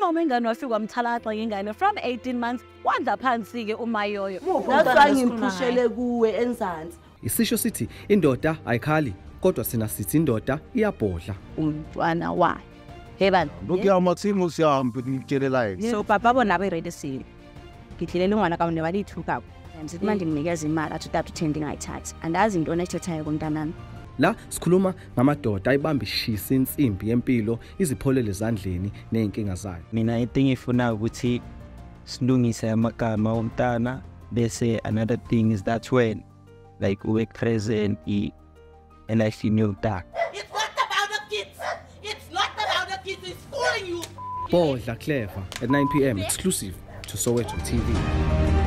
unoma ingane wafika wamthalaxa ingane from 18 months wadla phansi ke umayoyo. That's ngimpushele kuwe enzansi. Isisho sithi indoda ayikhali kodwa sina sithi indoda iyabhodla. Umntwana wayo. Heban. Lokuya Maximo sihambe ngitshelelayo. So papa bona be ready sile. Ngidlilele ngwana ka neba lithuka. Ngithi manje nginikeza imali athi utata uthendi ngayithatha. Andazi into onethethayo kumntanami. La sikhuluma ngamadoda ayibamba ishisa insimbi yempilo izipholele ezandleni nezinkinga zayo. Mina into ngifuna ukuthi silungise amagama omntana bese another thing is that when like we present and I see new dark. It's not about the kids. It's not about the kids. It's fooling you. Bhodla Kleva at 9 p.m. exclusive to Soweto TV.